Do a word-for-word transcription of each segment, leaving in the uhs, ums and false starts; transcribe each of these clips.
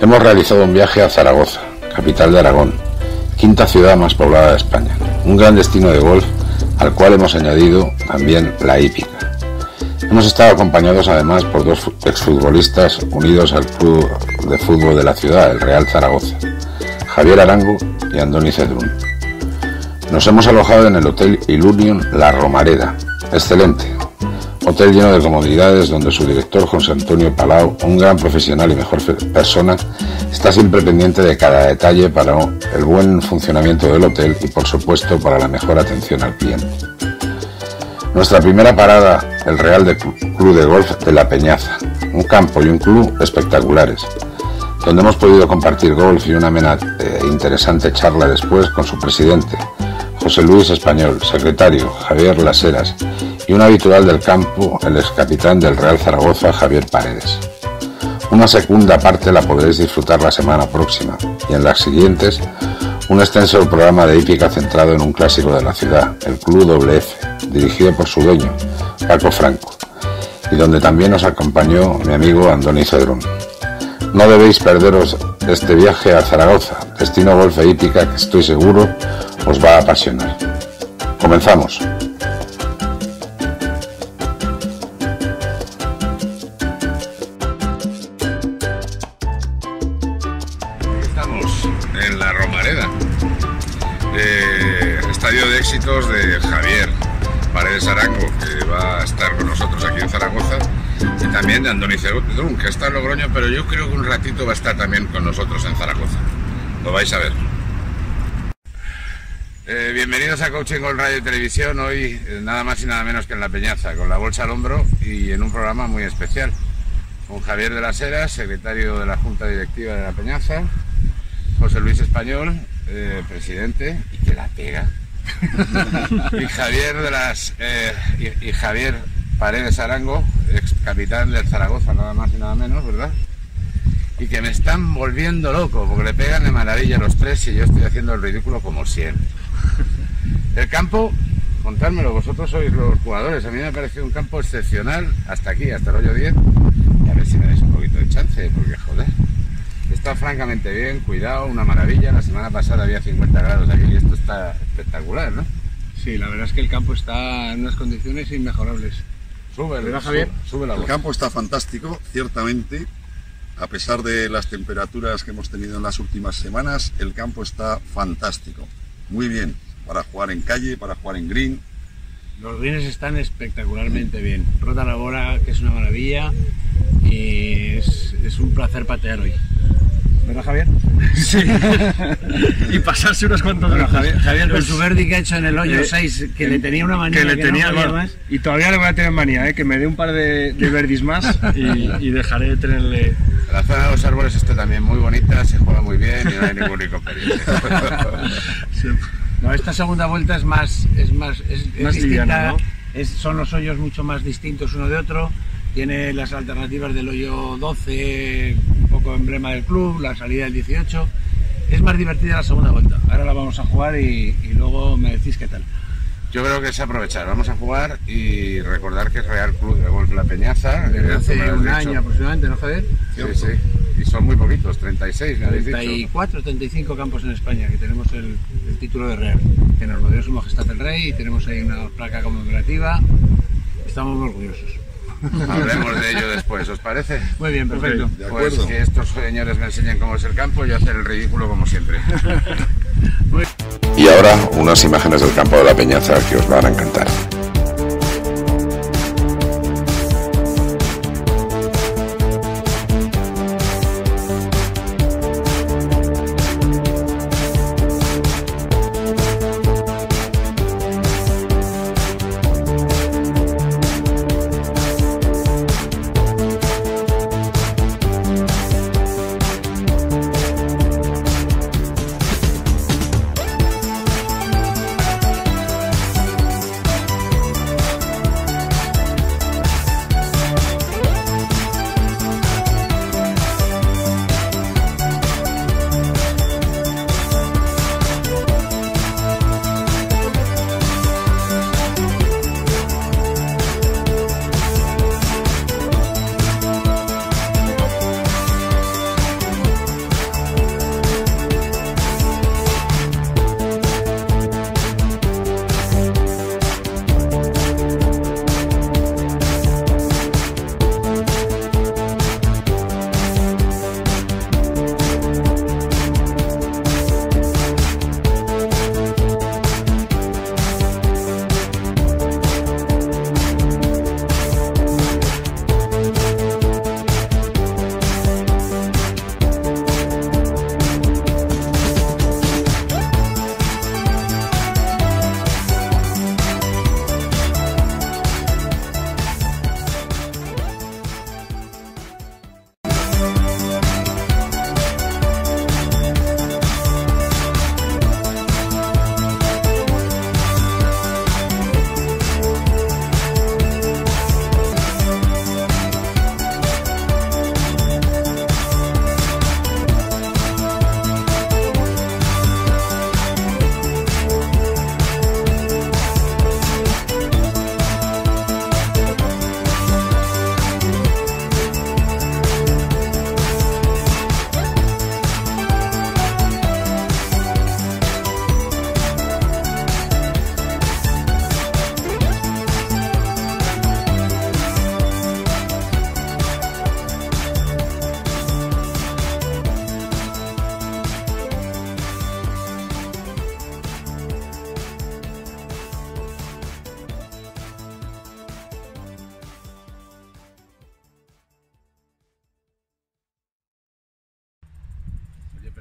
Hemos realizado un viaje a Zaragoza, capital de Aragón, quinta ciudad más poblada de España, un gran destino de golf al cual hemos añadido también la hípica. Hemos estado acompañados además por dos exfutbolistas unidos al club de fútbol de la ciudad, el Real Zaragoza, Javier Arango y Andoni Cedrún. Nos hemos alojado en el Hotel Ilunion La Romareda, excelente, hotel lleno de comodidades donde su director José Antonio Palau, un gran profesional y mejor persona, está siempre pendiente de cada detalle para el buen funcionamiento del hotel y por supuesto para la mejor atención al cliente. Nuestra primera parada, el Real de Club de Golf de La Peñaza, un campo y un club espectaculares, donde hemos podido compartir golf y una amena e interesante charla después con su presidente, José Luis Español, secretario, Javier Las Heras, y un habitual del campo, el excapitán del Real Zaragoza, Javier Paredes. Una segunda parte la podréis disfrutar la semana próxima, y en las siguientes, un extenso programa de hípica centrado en un clásico de la ciudad, el Club doble efe, dirigido por su dueño, Paco Franco, y donde también nos acompañó mi amigo Andoni Cedrún. No debéis perderos este viaje a Zaragoza, destino golf e hípica que estoy seguro os va a apasionar. Comenzamos. Estamos en La Romareda, eh, estadio de éxitos de Javier Paredes Arango, que va a estar con nosotros aquí en Zaragoza, y también de Andoni Cedrún, que está en Logroño, pero yo creo que un ratito va a estar también con nosotros en Zaragoza. Lo vais a ver. Eh, bienvenidos a Coaching Golf Radio y Televisión, hoy eh, nada más y nada menos que en La Peñaza, con la bolsa al hombro y en un programa muy especial, con Javier de las Heras, secretario de la Junta Directiva de La Peñaza, José Luis Español, eh, presidente, y que la pega, y Javier de las eh, y, y Javier Paredes Arango, ex capitán del Zaragoza, nada más y nada menos, ¿verdad? Y que me están volviendo loco, porque le pegan de maravilla a los tres y yo estoy haciendo el ridículo como siempre. El campo, contádmelo, vosotros sois los jugadores, a mí me ha parecido un campo excepcional, hasta aquí, hasta el hoyo diez, y a ver si me dais un poquito de chance, porque joder, está francamente bien, cuidado, una maravilla. La semana pasada había cincuenta grados aquí y esto está espectacular, ¿no? Sí, la verdad es que el campo está en unas condiciones inmejorables. Sube, ¿verdad, Javier? Sube, sube la voz. El campo está fantástico, ciertamente. A pesar de las temperaturas que hemos tenido en las últimas semanas, el campo está fantástico. Muy bien, para jugar en calle, para jugar en green. Los greens están espectacularmente bien. Rota la bola, que es una maravilla, y es, es un placer patear hoy. ¿Verdad, Javier? Sí. Y pasarse unos cuantos bueno, Javier, Javier con pues, su birdie que ha hecho en el hoyo seis, que le tenía una manía que le que tenía, no no, más. Y todavía le voy a tener manía, ¿eh? Que me dé un par de, de birdies más y, y dejaré de tenerle. La zona de los árboles está también muy bonita, se juega muy bien y no hay ningún inconveniente. Sí. No, esta segunda vuelta es más, es más, es, es más distinta, liviana, ¿no? Es, son los hoyos mucho más distintos uno de otro. Tiene las alternativas del hoyo doce, un poco emblema del club, la salida del dieciocho. Es más divertida la segunda vuelta. Ahora la vamos a jugar y, y luego me decís qué tal. Yo creo que es aprovechar. Vamos a jugar y recordar que es Real Club de Golf La Peñaza. Desde hace un año aproximadamente, ¿no, Javier? Sí, sí. Y son muy poquitos, treinta y seis, me habéis dicho. treinta y cuatro, treinta y cinco campos en España que tenemos el, el título de Real. Que nos rodeó su majestad el rey y tenemos ahí una placa conmemorativa. Estamos muy orgullosos. Hablemos de ello después, ¿os parece? Muy bien, perfecto. Okay, de acuerdo. Pues que estos señores me enseñen cómo es el campo y yo hacer el ridículo como siempre. Y ahora unas imágenes del campo de La Peñaza que os van a encantar.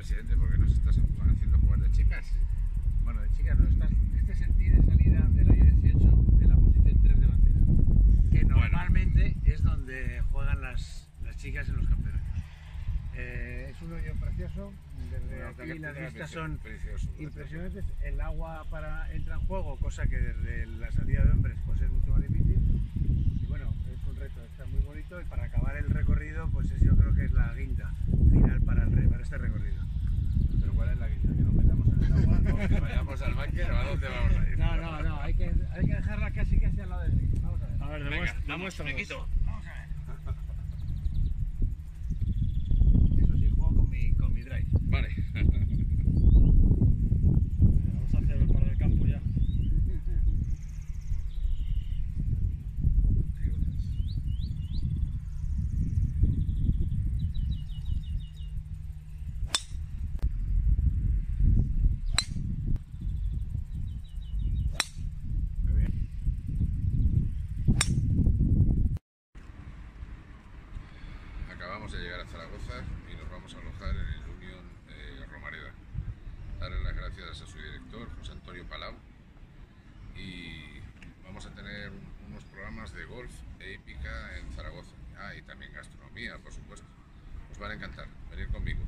presidente, ¿por qué nos estás haciendo jugar de chicas? Bueno, de chicas no estás. Este es el tee de salida del hoyo dieciocho de la posición tres delantera, que normalmente bueno. es donde juegan las, las chicas en los campeonatos. Eh, es un hoyo precioso, desde bueno, aquí las vistas son precioso, impresionantes, el agua para entra en juego, cosa que desde la salida de hombres pues es mucho más difícil, y bueno, es un reto, está muy bonito, y para acabar el recorrido pues es, yo creo que es la guinda final para, el, para este recorrido. ¿Pero cuál es la guinda? ¿Que nos metamos en el agua o que vayamos al búnker o a dónde vamos a ir? No, no, no, hay que, hay que dejarla casi casi al lado de mí. Vamos a ver. A ver, Venga, vamos, me vamos quito. Vamos a ver. Eso sí, juego con mi, con mi drive. Vale. Vamos a hacer para el campo ya. Acabamos de llegar a Zaragoza y nos vamos a alojar en el Unión eh, Romareda. Darle las gracias a su director, José Antonio Palau, y vamos a tener unos programas de golf e hípica en Zaragoza. Ah, y también gastronomía, por supuesto. Os van a encantar, venid conmigo.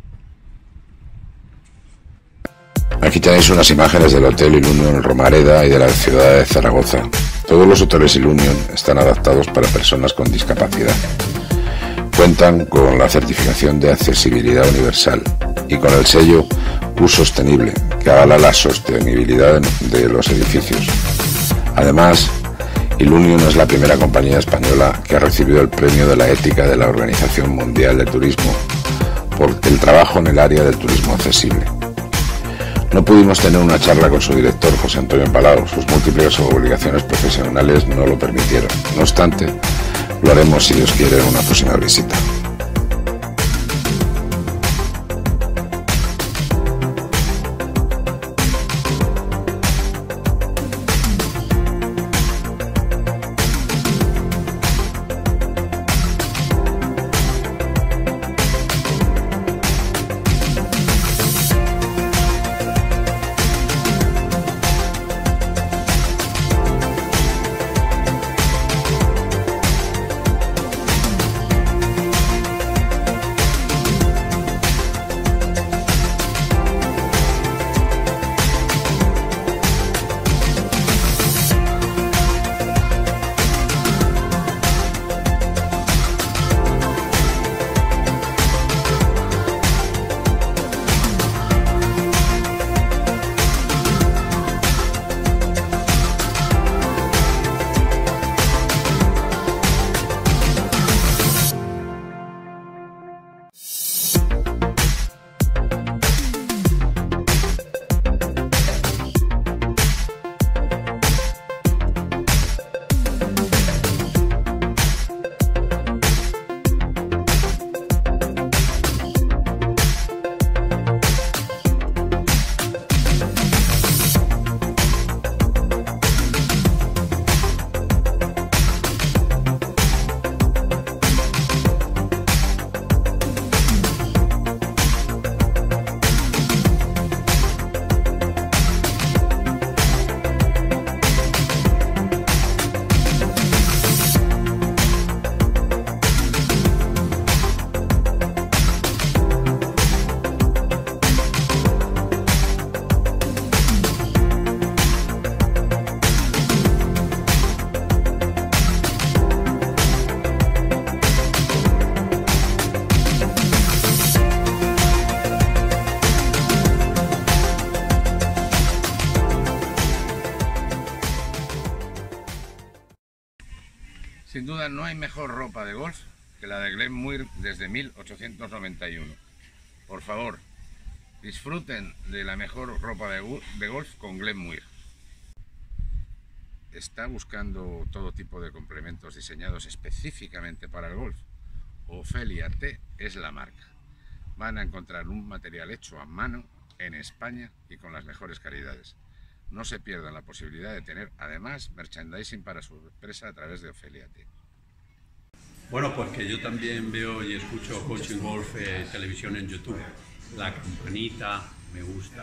Aquí tenéis unas imágenes del Hotel Ilunion Romareda y de la ciudad de Zaragoza. Todos los hoteles Ilunion están adaptados para personas con discapacidad. Cuentan con la certificación de accesibilidad universal y con el sello U Sostenible, que avala la sostenibilidad de los edificios. Además, Ilunion es la primera compañía española que ha recibido el premio de la ética de la Organización Mundial de Turismo por el trabajo en el área del turismo accesible. No pudimos tener una charla con su director, José Antonio Palau, sus múltiples obligaciones profesionales no lo permitieron. No obstante, lo haremos si Dios quiere en una próxima visita. Sin duda no hay mejor ropa de golf que la de Glenn Muir desde mil ochocientos noventa y uno. Por favor, disfruten de la mejor ropa de golf con Glenn Muir. ¿Está buscando todo tipo de complementos diseñados específicamente para el golf? Ophelia T es la marca. Van a encontrar un material hecho a mano en España y con las mejores calidades. No se pierdan la posibilidad de tener además merchandising para su empresa a través de Ophelia T. Bueno, pues que yo también veo y escucho Coaching Golf eh, televisión en YouTube. La campanita me gusta.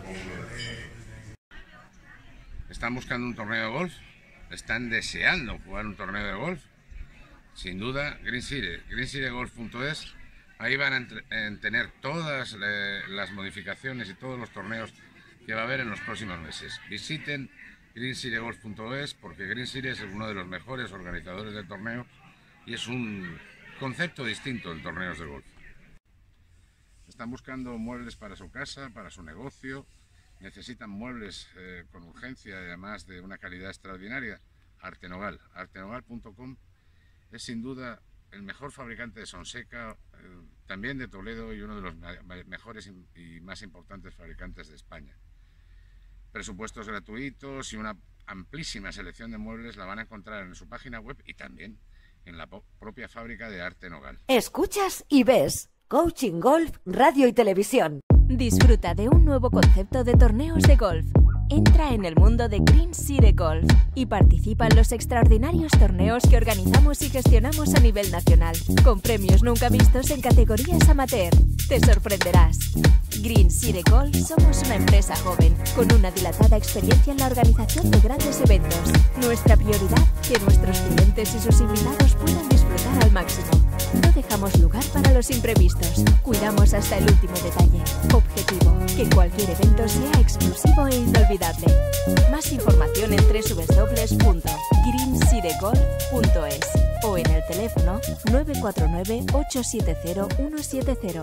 ¿Están buscando un torneo de golf? ¿Están deseando jugar un torneo de golf? Sin duda, Green City, green city golf punto es. Ahí van a, entre, a tener todas eh, las modificaciones y todos los torneos que va a haber en los próximos meses. Visiten green city golf punto es porque Green City es uno de los mejores organizadores de torneos y es un concepto distinto en torneos de golf. Están buscando muebles para su casa, para su negocio, necesitan muebles eh, con urgencia y además de una calidad extraordinaria. Artenogal, artenogal punto com es sin duda el mejor fabricante de Sonseca, eh, también de Toledo y uno de los mejores y más importantes fabricantes de España. Presupuestos gratuitos y una amplísima selección de muebles la van a encontrar en su página web y también en la propia fábrica de Artenogal. Escuchas y ves Coaching Golf, Radio y Televisión. Disfruta de un nuevo concepto de torneos de golf. Entra en el mundo de Green City Golf y participa en los extraordinarios torneos que organizamos y gestionamos a nivel nacional, con premios nunca vistos en categorías amateur. Te sorprenderás. Green City Golf somos una empresa joven, con una dilatada experiencia en la organización de grandes eventos. Nuestra prioridad, que nuestros clientes y sus invitados puedan disfrutar al máximo. No dejamos lugar para los imprevistos. Cuidamos hasta el último detalle. Objetivo, que cualquier evento sea exclusivo e inolvidable. Más información en doble u doble u doble u punto green city golf punto es o en el teléfono nueve cuatro nueve, ocho siete cero, uno siete cero.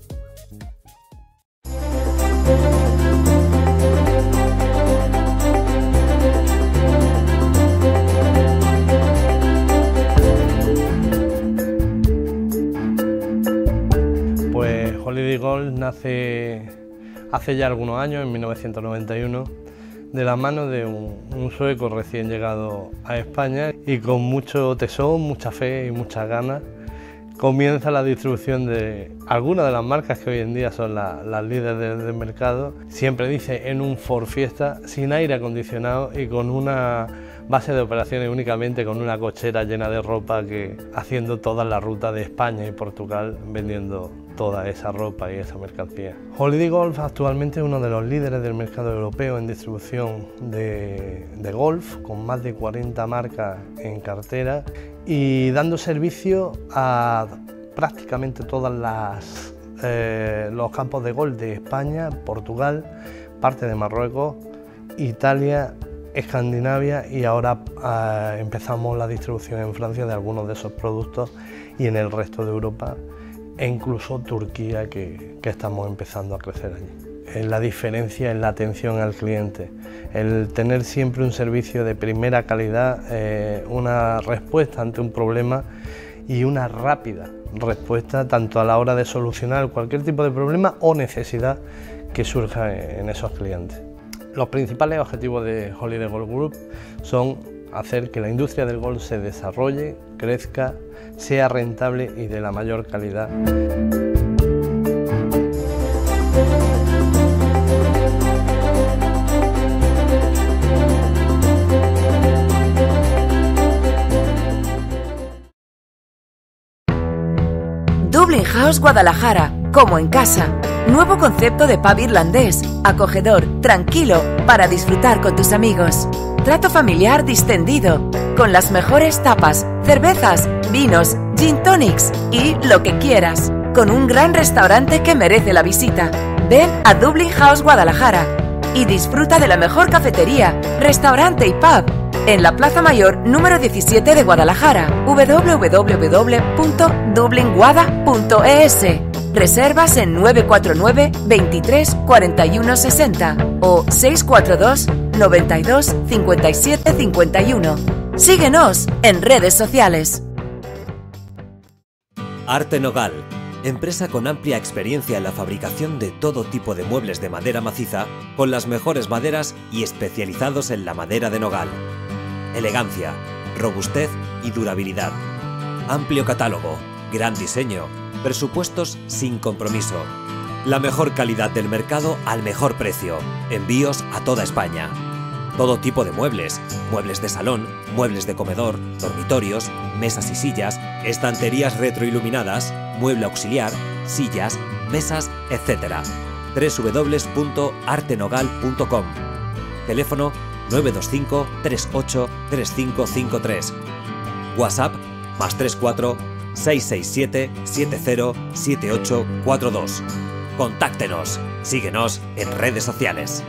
Pues Holiday Golf nace hace ya algunos años, en mil novecientos noventa y uno, de la mano de un, un sueco recién llegado a España y con mucho tesón, mucha fe y muchas ganas comienza la distribución de algunas de las marcas que hoy en día son la, las líderes del, del mercado. Siempre dice en un Ford Fiesta, sin aire acondicionado y con una base de operaciones únicamente con una cochera llena de ropa, que haciendo toda la ruta de España y Portugal vendiendo toda esa ropa y esa mercancía. Holiday Golf actualmente es uno de los líderes del mercado europeo en distribución de, de golf, con más de cuarenta marcas en cartera y dando servicio a prácticamente todas las eh, los campos de golf de España, Portugal, parte de Marruecos, Italia, Escandinavia y ahora eh, empezamos la distribución en Francia de algunos de esos productos y en el resto de Europa e incluso Turquía, que, que estamos empezando a crecer allí. La diferencia en la atención al cliente, el tener siempre un servicio de primera calidad, eh, una respuesta ante un problema y una rápida respuesta tanto a la hora de solucionar cualquier tipo de problema o necesidad que surja en esos clientes. Los principales objetivos de Holiday Golf Group son hacer que la industria del golf se desarrolle, crezca, sea rentable y de la mayor calidad. Dublin House Guadalajara, como en casa. Nuevo concepto de pub irlandés, acogedor, tranquilo, para disfrutar con tus amigos. Trato familiar distendido, con las mejores tapas, cervezas, vinos, gin tonics y lo que quieras. Con un gran restaurante que merece la visita. Ven a Dublin House Guadalajara y disfruta de la mejor cafetería, restaurante y pub en la Plaza Mayor número diecisiete de Guadalajara. doble u doble u doble u punto dublin guada punto es. Reservas en nueve cuatro nueve, veintitrés, cuarenta y uno sesenta o seis cuatro dos, noventa y dos, cincuenta y siete cincuenta y uno. Síguenos en redes sociales. Artenogal, empresa con amplia experiencia en la fabricación de todo tipo de muebles de madera maciza, con las mejores maderas y especializados en la madera de nogal. Elegancia, robustez y durabilidad. Amplio catálogo, gran diseño, presupuestos sin compromiso. La mejor calidad del mercado al mejor precio. Envíos a toda España. todo tipo de muebles, muebles de salón, muebles de comedor, dormitorios, mesas y sillas, estanterías retroiluminadas, mueble auxiliar, sillas, mesas, etcétera. doble u doble u doble u punto arte nogal punto com. Teléfono nueve dos cinco, tres ocho, tres cinco cinco tres. WhatsApp más tres cuatro, seis seis siete, siete cero, siete ocho cuatro dos. Contáctenos. Síguenos en redes sociales.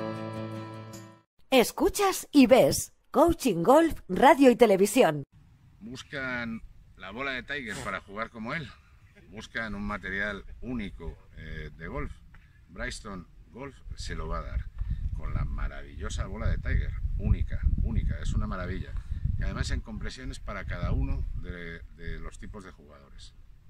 Escuchas y ves Coaching Golf, Radio y Televisión. Buscan la bola de Tiger para jugar como él. Buscan un material único eh, de golf. Bristol Golf se lo va a dar con la maravillosa bola de Tiger. Única, única, es una maravilla. Y además en compresiones para cada uno de, de los tipos de jugadores.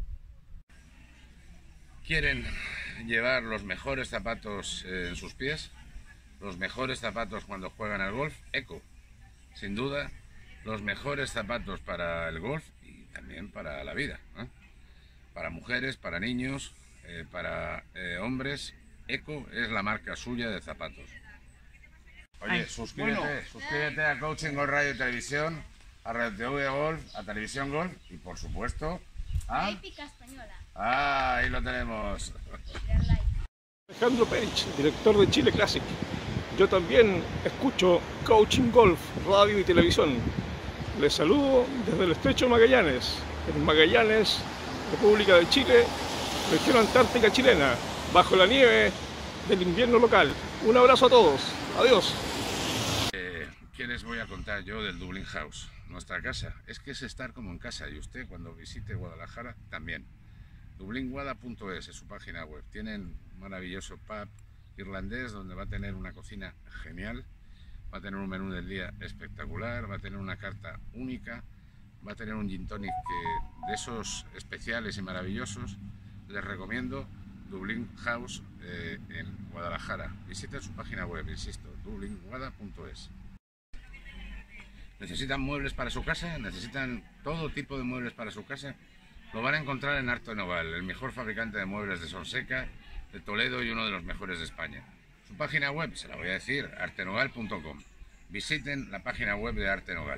¿Quieren llevar los mejores zapatos eh, en sus pies? Los mejores zapatos cuando juegan al golf, Eco. Sin duda, los mejores zapatos para el golf y también para la vida, ¿eh? Para mujeres, para niños, eh, para eh, hombres, Eco es la marca suya de zapatos. Oye, Ay, suscríbete, bueno. suscríbete a Coaching Golf Radio y Televisión, a Radio T V Golf, a Televisión Golf y por supuesto a... Épica Española. Ah, ahí lo tenemos. Alejandro Pérez, director de Chile Classic. Yo también escucho Coaching Golf, Radio y Televisión. Les saludo desde el Estrecho Magallanes, en Magallanes, República de Chile, región antártica chilena, bajo la nieve del invierno local. Un abrazo a todos. Adiós. Eh, ¿Qué les voy a contar yo del Dublin House? Nuestra casa. Es que es estar como en casa y usted cuando visite Guadalajara también. dublin guada punto es es su página web. Tienen un maravilloso pub irlandés donde va a tener una cocina genial, va a tener un menú del día espectacular, va a tener una carta única, va a tener un gin tonic que, de esos especiales y maravillosos. Les recomiendo Dublin House eh, en Guadalajara. Visiten su página web, insisto, dublin guada punto es. ¿Necesitan muebles para su casa? ¿Necesitan todo tipo de muebles para su casa? Lo van a encontrar en Arte Nogal, el mejor fabricante de muebles de Sonseca, de Toledo y uno de los mejores de España. Su página web, se la voy a decir, arte nogal punto com. Visiten la página web de Arte Nogal.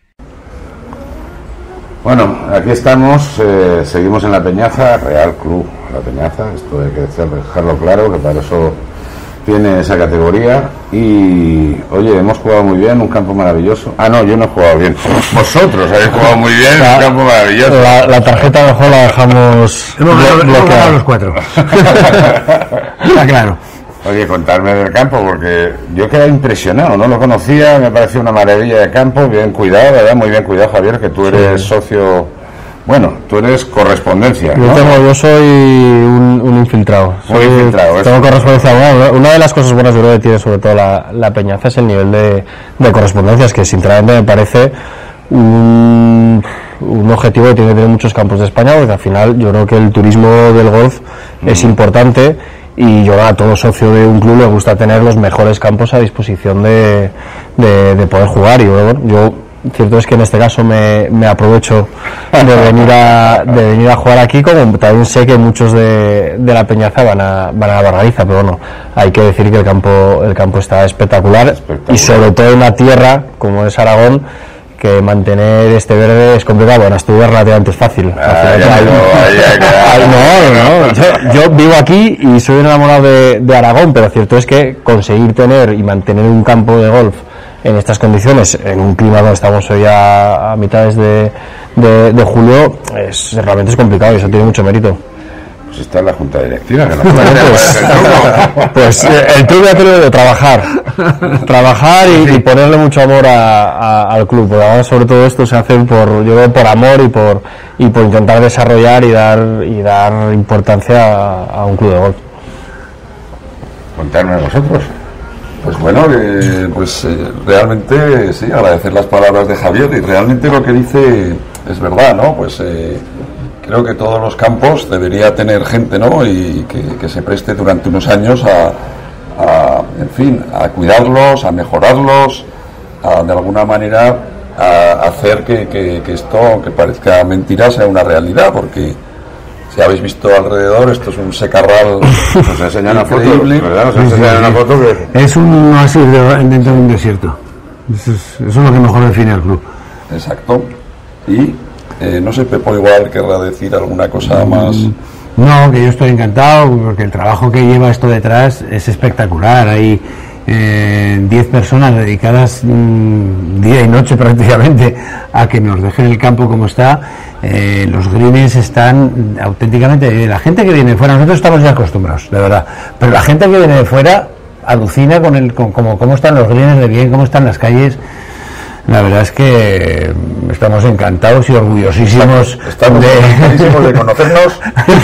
Bueno, aquí estamos, eh, seguimos en La Peñaza, Real Club La Peñaza, esto hay que dejarlo claro, que para eso tiene esa categoría. Y oye, hemos jugado muy bien, un campo maravilloso. Ah, no, yo no he jugado bien. Vosotros habéis jugado muy bien, la, un campo maravilloso. La, la tarjeta mejor la dejamos bloqueada los cuatro. Está claro. Oye, contarme del campo, porque yo quedé impresionado, no lo conocía, me pareció una maravilla de campo, bien cuidado, ¿verdad? Muy bien cuidado, Javier, que tú eres sí. socio... Bueno, tú eres correspondencia, ¿no? Yo, tengo, yo soy un, un infiltrado. Soy, un infiltrado. Tengo correspondencia. Bueno, una de las cosas buenas yo creo que tiene sobre todo la, la Peñaza es el nivel de, de correspondencias, que sinceramente me parece un, un objetivo que tiene que tener muchos campos de España, porque al final yo creo que el turismo del golf mm. es importante y yo a todo socio de un club le gusta tener los mejores campos a disposición de, de, de poder jugar. Y bueno, yo cierto es que en este caso me, me aprovecho de venir a de venir a jugar aquí, como también sé que muchos de, de la Peñaza van a van a Barraliza, pero bueno, hay que decir que el campo el campo está espectacular, espectacular. Y sobre todo en una tierra como es Aragón, que mantener este verde es complicado. Bueno, estudiar relativamente es fácil. Ah, ya no, Ay, no, no, no. Yo, yo vivo aquí y soy un enamorado de, de Aragón, pero cierto es que conseguir tener y mantener un campo de golf en estas condiciones, en un clima donde estamos hoy a, a mitades de, de, de julio, es, realmente es complicado y eso tiene mucho mérito. Pues está en la junta directiva, que no pues, pues el club ha tenido de trabajar, trabajar y, y ponerle mucho amor a, a, al club. Porque ahora sobre todo esto se hace por, yo creo, por amor y por y por intentar desarrollar y dar y dar importancia a, a un club de golf. Contarme a vosotros. Pues bueno, eh, pues eh, realmente sí, agradecer las palabras de Javier, y realmente lo que dice es verdad, ¿no? Pues eh, creo que todos los campos debería tener gente, ¿no? Y que, que se preste durante unos años a, a, en fin, a cuidarlos, a mejorarlos, a de alguna manera a hacer que, que, que esto, que parezca mentira, sea una realidad, porque Si habéis visto alrededor, esto es un secarral. Nos enseñan una foto, increíble. ¿verdad? Nos enseñan una foto que... Es un oasis de- dentro de un desierto. Eso es, eso es lo que mejor define al club. Exacto. Y eh, no sé, Pepo igual querrá decir alguna cosa más. No, que yo estoy encantado porque el trabajo que lleva esto detrás es espectacular. Hay eh, diez personas dedicadas mm, día y noche prácticamente a que nos dejen el campo como está. Eh, los greens están auténticamente... La gente que viene de fuera, nosotros estamos ya acostumbrados, de verdad, pero la gente que viene de fuera alucina con el con cómo, cómo están los greens de bien, cómo están las calles. La verdad es que estamos encantados y orgullosísimos Estamos de... encantadísimos de conocernos.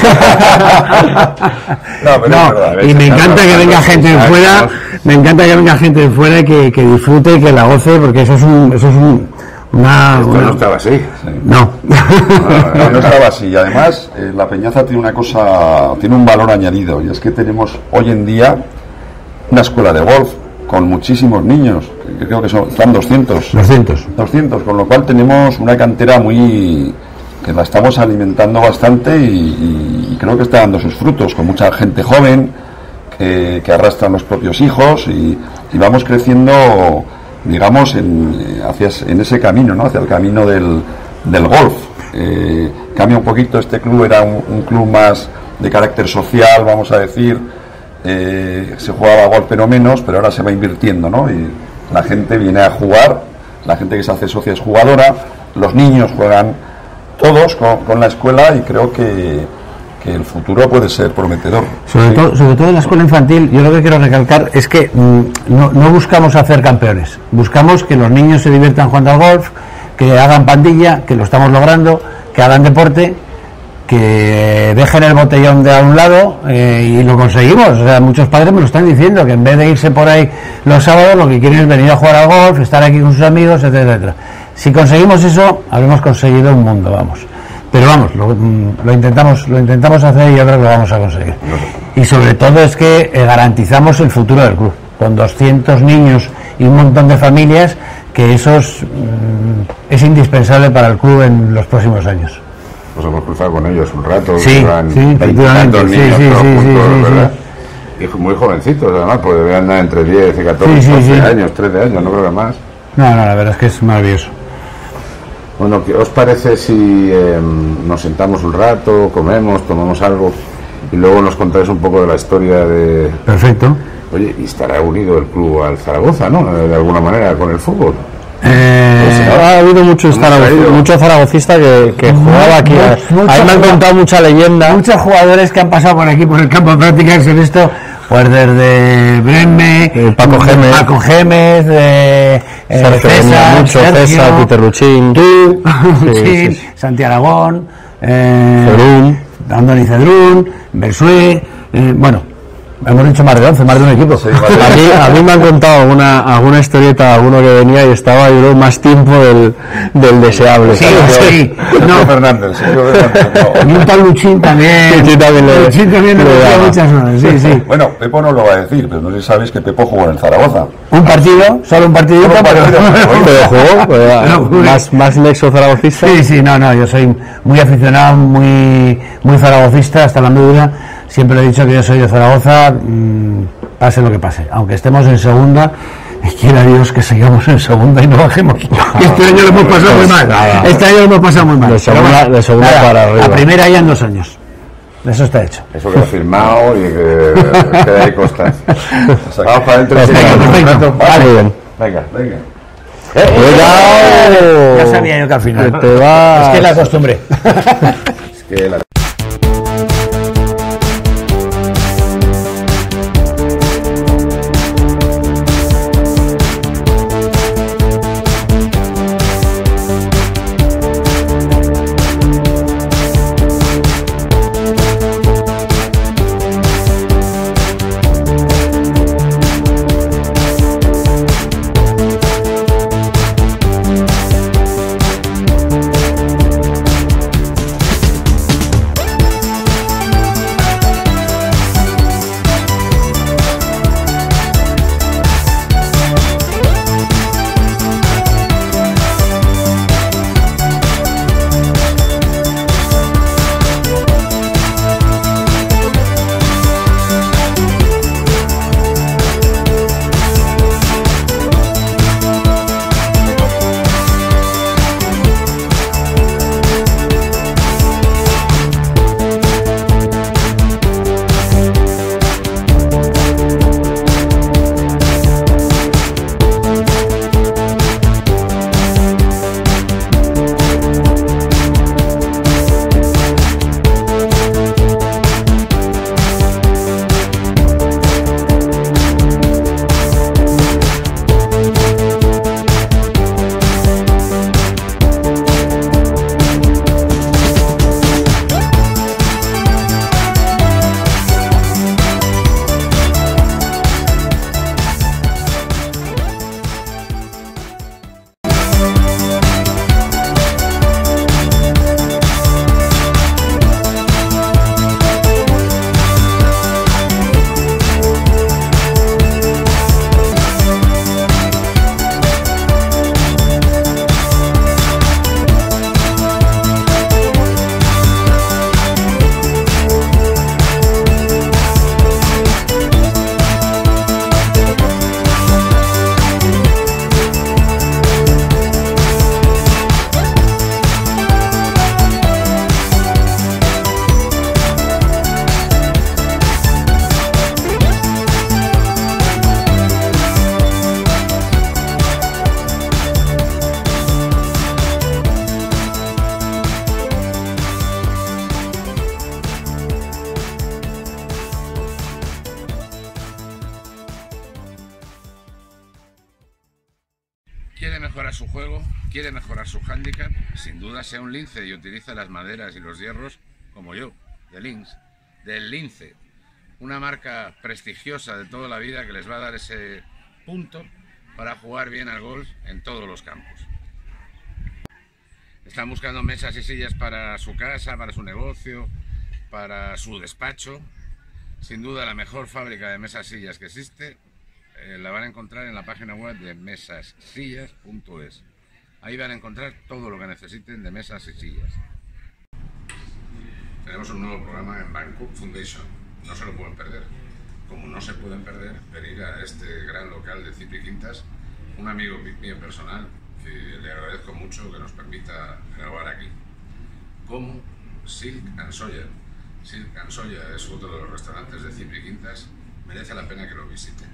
No, pero No, es verdad, y me encanta que venga gente de fuera, me encanta que venga gente de fuera y que, que disfrute y que la goce, porque eso es un, eso es un, una, Esto una- no estaba así. no. No, no estaba así. Y además, eh, la Peñaza tiene una cosa, tiene un valor añadido, y es que tenemos hoy en día una escuela de golf con muchísimos niños, que creo que son, están doscientos. doscientos. doscientos, con lo cual tenemos una cantera muy... que la estamos alimentando bastante y, y- y creo que está dando sus frutos, con mucha gente joven que, que arrastran los propios hijos y, y vamos creciendo, digamos, en, eh, hacia, es- en ese camino, ¿no? Hacia el camino del, del golf. Eh, cambia un poquito, este club era un, un club más de carácter social, vamos a decir, eh, se jugaba golf pero menos, pero ahora se va invirtiendo, ¿no? Y la gente viene a jugar, la gente que se hace socia es jugadora, los niños juegan todos con, con la escuela y creo que, que el futuro puede ser prometedor. Sobre, Sí. todo, sobre todo en la escuela infantil, yo lo que quiero recalcar es que mm, no, no buscamos hacer campeones, buscamos que los niños se diviertan jugando al golf, que hagan pandilla, que lo estamos logrando, que hagan deporte, que dejen el botellón de a un lado eh, y lo conseguimos. O sea, muchos padres me lo están diciendo, que en vez de irse por ahí los sábados, lo que quieren es venir a jugar al golf, estar aquí con sus amigos, etcétera, etcétera. Si conseguimos eso, habremos conseguido un mundo, vamos. Pero vamos, lo, mm, lo intentamos lo intentamos hacer y yo creo que lo vamos a conseguir. Y sobre todo es que eh, garantizamos el futuro del club, con doscientos niños y un montón de familias, que eso es, mm, es indispensable para el club en los próximos años. Nos hemos cruzado con ellos un rato. Sí, llevan sí, veintitantos efectivamente, sí, niños sí, todos sí, juntos, sí, sí, ¿verdad? Y muy jovencitos, además, porque deben andar entre diez y catorce, Sí, sí, doce sí. años, trece años, no creo que más. No, no, la verdad es que es maravilloso. Bueno, ¿qué os parece si eh, nos sentamos un rato, comemos, tomamos algo y luego nos contáis un poco de la historia de... Perfecto. Oye, y estará unido el club al Zaragoza, ¿no? De alguna manera, con el fútbol. Eh, Ha habido muchos Hemos zaragoz- traído. mucho zaragocista que, que jugaba aquí. Mucho- Ahí me han mucho- contado mucha leyenda. Muchos jugadores que han pasado por aquí, por el campo de prácticas, en esto, pues desde Bremme, Eh, Paco Gémez. Paco Gémez, de eh, Sergio venía César, mucho, Sergio, César, Peter Luchín. tú, Sí, Luchín, sí, sí. Santi Aragón, eh, Cedrún. Andoni Cedrún, Bersué, eh, bueno, hemos dicho más de once, más de un equipo. Sí, vale. A mí, a mí me han contado alguna, alguna historieta, alguno que venía y estaba yo creo, más tiempo del, del deseable. Sí, ¿sabes? sí, Sergio no. Fernández, Sergio Fernández, no. Y un tal Luchín también. Luchín también le- Luchín también le le metía daba. muchas horas, sí, sí. Bueno, Pepo no lo va a decir, pero no sé si sabéis que Pepo jugó en el Zaragoza. Un partido, solo un partidito, Solo un pero... partido. Pero jugó, pues, Pero jugué. más, más nexo zaragocista. Sí, sí, no, no, yo soy muy aficionado, muy muy zaragocista hasta la médula. Siempre he dicho que yo soy de Zaragoza, mmm, pase lo que pase. Aunque estemos en segunda, quiera Dios que sigamos en segunda y no bajemos. Y este año lo hemos pasado muy mal. Nada. Este año lo hemos pasado muy mal. De segunda- Pero bueno, de segunda nada, para arriba. La primera ya en dos años. Eso está hecho. Eso queda firmado y que queda ahí constancia. Vamos para adentro. Perfecto, sí, perfecto. Vale, muy bien. Venga, venga. ¡Cuidado! Ya sabía yo que al final. Que te vas. Es que la costumbre. Es que la... ¿Quiere mejorar su juego? ¿Quiere mejorar su hándicap? Sin duda sea un lince y utilice las maderas y los hierros como yo, de Lince, del Lince. Una marca prestigiosa de toda la vida que les va a dar ese punto para jugar bien al golf en todos los campos. Están buscando mesas y sillas para su casa, para su negocio, para su despacho. Sin duda la mejor fábrica de mesas y sillas que existe eh, la van a encontrar en la página web de mesas sillas punto es. Ahí van a encontrar todo lo que necesiten de mesas y sillas. Tenemos un nuevo programa en Bangkok Foundation. No se lo pueden perder. Como no se pueden perder venir a este gran local de Cipri Quintas, un amigo mío personal que le agradezco mucho que nos permita grabar aquí. Como Silk and Soya. Silk and Soya es otro de los restaurantes de Cipri Quintas. Merece la pena que lo visiten.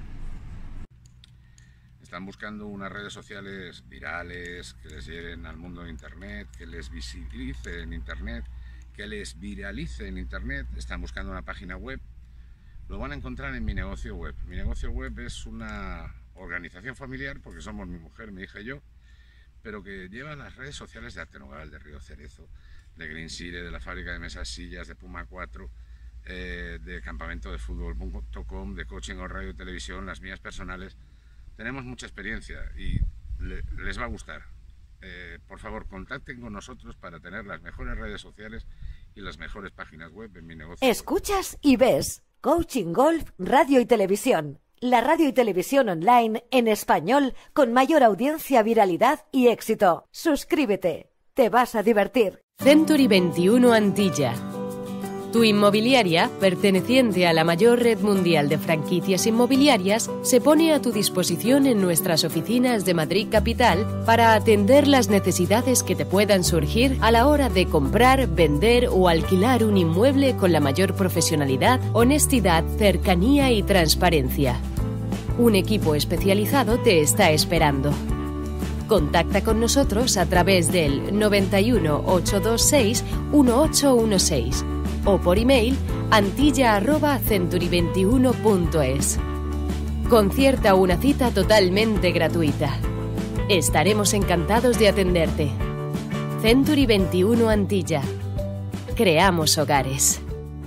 Están buscando unas redes sociales virales que les lleven al mundo de Internet, que les visibilice en Internet, que les viralice en Internet. Están buscando una página web. Lo van a encontrar en Mi Negocio Web. Mi Negocio Web es una organización familiar, porque somos mi mujer, mi hija y yo, pero que lleva las redes sociales de Arte Nogal, de Río Cerezo, de Green Sire, de la fábrica de mesas sillas, de Puma cuatro, eh, de campamento de fútbol punto com, de Coaching Golf Radio y Televisión, las mías personales. Tenemos mucha experiencia y le, les va a gustar. Eh, por favor, contacten con nosotros para tener las mejores redes sociales y las mejores páginas web en Mi Negocio. Escuchas y ves Coaching Golf Radio y Televisión. La radio y televisión online en español con mayor audiencia, viralidad y éxito. Suscríbete. Te vas a divertir. Century veintiuno Antilla. Tu inmobiliaria, perteneciente a la mayor red mundial de franquicias inmobiliarias, se pone a tu disposición en nuestras oficinas de Madrid Capital para atender las necesidades que te puedan surgir a la hora de comprar, vender o alquilar un inmueble con la mayor profesionalidad, honestidad, cercanía y transparencia. Un equipo especializado te está esperando. Contacta con nosotros a través del noventa y uno, ochocientos veintiséis, dieciocho dieciséis o por email antilla arroba century veintiuno punto es. Concierta una cita totalmente gratuita. Estaremos encantados de atenderte. Century veintiuno Antilla. Creamos hogares.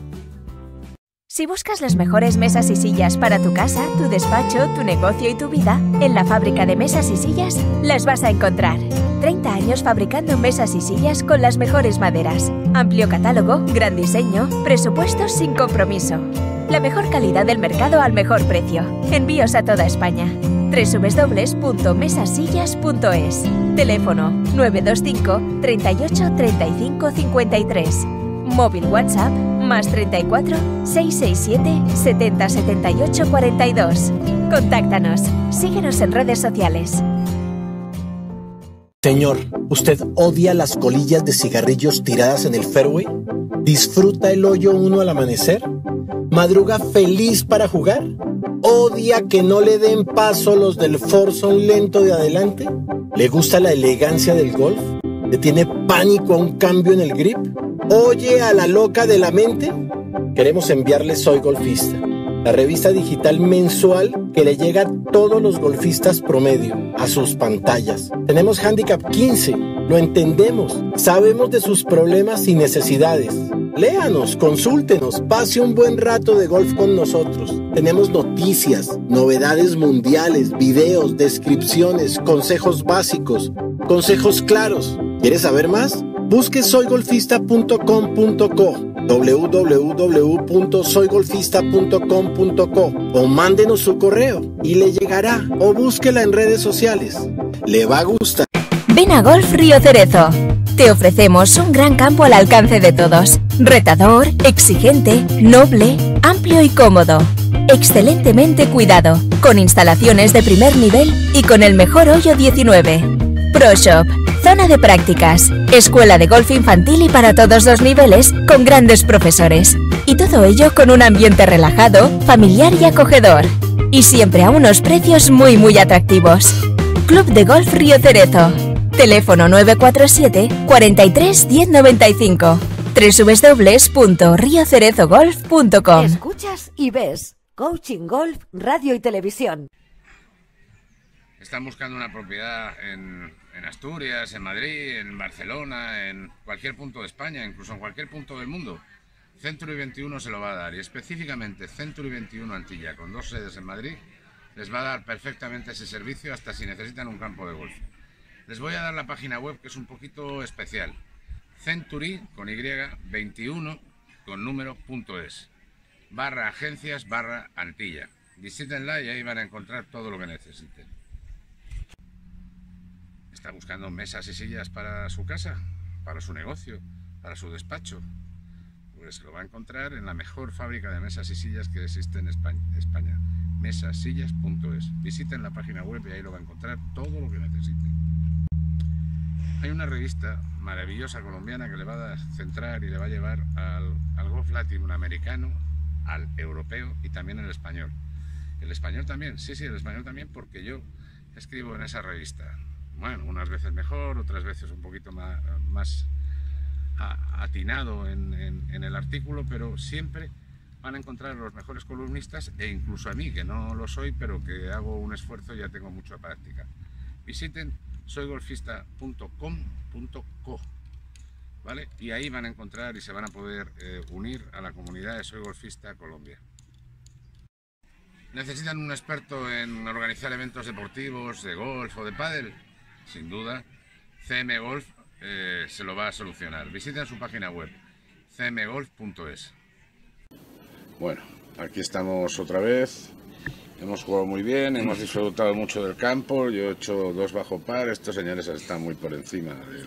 Si buscas las mejores mesas y sillas para tu casa, tu despacho, tu negocio y tu vida, en la fábrica de mesas y sillas las vas a encontrar. treinta años fabricando mesas y sillas con las mejores maderas. Amplio catálogo, gran diseño, presupuestos sin compromiso. La mejor calidad del mercado al mejor precio. Envíos a toda España. doble u doble u doble u punto mesasillas punto es. Teléfono nueve dos cinco, treinta y ocho, treinta y cinco, cincuenta y tres. Móvil WhatsApp más treinta y cuatro, seiscientos sesenta y siete, setenta, setenta y ocho, cuarenta y dos. Contáctanos. Síguenos en redes sociales. Señor, ¿usted odia las colillas de cigarrillos tiradas en el fairway? ¿Disfruta el hoyo uno al amanecer? ¿Madruga feliz para jugar? ¿Odia que no le den paso los del foursome lento de adelante? ¿Le gusta la elegancia del golf? ¿Le tiene pánico a un cambio en el grip? ¿Oye a la loca de la mente? Queremos enviarle Soy Golfista, la revista digital mensual que le llega a todos los golfistas promedio, a sus pantallas. Tenemos Handicap quince, lo entendemos, sabemos de sus problemas y necesidades. Léanos, consúltenos, pase un buen rato de golf con nosotros. Tenemos noticias, novedades mundiales, videos, descripciones, consejos básicos, consejos claros. ¿Quieres saber más? Busque soy golfista punto com punto co, doble u doble u doble u punto soy golfista punto com punto co o mándenos su correo y le llegará, o búsquela en redes sociales. Le va a gustar. Ven a Golf Río Cerezo. Te ofrecemos un gran campo al alcance de todos. Retador, exigente, noble, amplio y cómodo. Excelentemente cuidado, con instalaciones de primer nivel y con el mejor hoyo diecinueve. Pro Shop, zona de prácticas, escuela de golf infantil y para todos los niveles, con grandes profesores. Y todo ello con un ambiente relajado, familiar y acogedor. Y siempre a unos precios muy muy atractivos. Club de Golf Río Cerezo. Teléfono nueve cuatro siete, cuarenta y tres, diez noventa y cinco. doble u doble u doble u punto rio cerezo golf punto com. Escuchas y ves Coaching Golf Radio y Televisión. están buscando una propiedad en, en Asturias, en Madrid, en Barcelona, en cualquier punto de España, incluso en cualquier punto del mundo, Century veintiuno se lo va a dar, y específicamente Century veintiuno Antilla, con dos sedes en Madrid, les va a dar perfectamente ese servicio hasta si necesitan un campo de golf. Les voy a dar la página web, que es un poquito especial, Century con Y veintiuno con número punto es, barra agencias barra Antilla. Visítenla y ahí van a encontrar todo lo que necesiten. ¿Está buscando mesas y sillas para su casa, para su negocio, para su despacho? Pues lo va a encontrar en la mejor fábrica de mesas y sillas que existe en España, España mesasillas punto es. Visiten la página web y ahí lo va a encontrar todo lo que necesite. Hay una revista maravillosa colombiana que le va a centrar y le va a llevar al, al golf latinoamericano, al europeo y también al español. El español también, sí, sí, el español también, porque yo escribo en esa revista. Bueno, unas veces mejor, otras veces un poquito más, más atinado en, en, en el artículo, pero siempre van a encontrar los mejores columnistas, e incluso a mí, que no lo soy, pero que hago un esfuerzo y ya tengo mucha práctica. Visiten soy golfista punto com punto co, ¿vale? Y ahí van a encontrar y se van a poder eh, unir a la comunidad de Soy Golfista Colombia. ¿Necesitan un experto en organizar eventos deportivos, de golf o de pádel? Sin duda, C M Golf eh, se lo va a solucionar. Visiten su página web, c m golf punto es. Bueno, aquí estamos otra vez. Hemos jugado muy bien, hemos disfrutado mucho del campo. Yo he hecho dos bajo par. Estos señores están muy por encima del,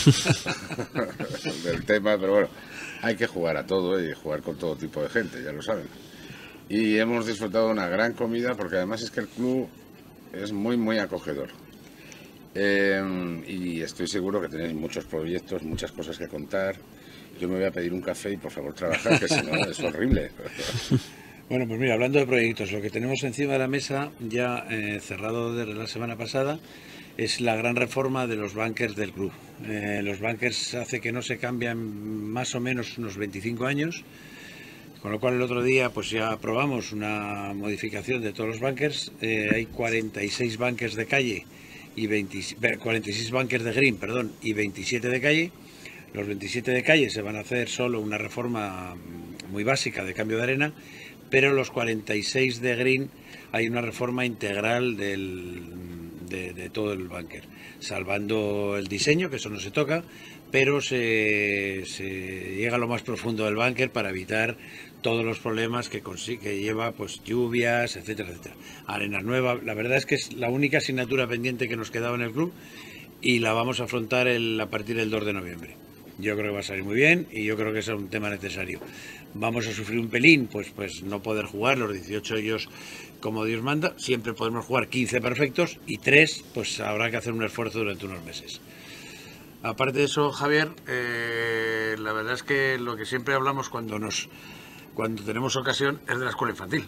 del tema, pero bueno, hay que jugar a todo y jugar con todo tipo de gente, ya lo saben. Y hemos disfrutado de una gran comida, porque además es que el club es muy, muy acogedor. Eh, y estoy seguro que tenéis muchos proyectos, muchas cosas que contar. Yo me voy a pedir un café y por favor trabajar, que si no es horrible. Bueno, pues mira, hablando de proyectos, lo que tenemos encima de la mesa, ya eh, cerrado desde la semana pasada, es la gran reforma de los bunkers del club. Eh, los bunkers hace que no se cambian más o menos unos veinticinco años, con lo cual el otro día pues ya aprobamos una modificación de todos los bunkers. Eh, hay cuarenta y seis bunkers de calle y veinte, cuarenta y seis bunkers de green, perdón, y veintisiete de calle. Los veintisiete de calle se van a hacer solo una reforma muy básica de cambio de arena, pero los cuarenta y seis de green hay una reforma integral del, de, de todo el bunker, salvando el diseño, que eso no se toca, pero se, se llega a lo más profundo del bunker para evitar todos los problemas que, que lleva, pues lluvias, etcétera, etcétera. Arena nueva, la verdad es que es la única asignatura pendiente que nos quedaba en el club y la vamos a afrontar el, a partir del dos de noviembre. Yo creo que va a salir muy bien y yo creo que es un tema necesario. Vamos a sufrir un pelín, pues, pues no poder jugar los dieciocho hoyos como Dios manda. Siempre podemos jugar quince perfectos y tres, pues habrá que hacer un esfuerzo durante unos meses. Aparte de eso, Javier, eh, la verdad es que lo que siempre hablamos cuando nos cuando tenemos ocasión es de la escuela infantil.